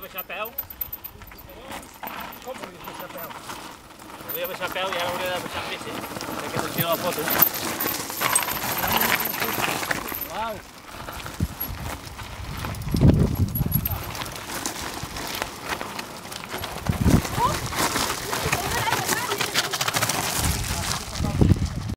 baixar a peu. Com volies baixar a peu? Volia baixar a peu i ara hauria de baixar amb bici. Perquè se'n tira la foto. Uau!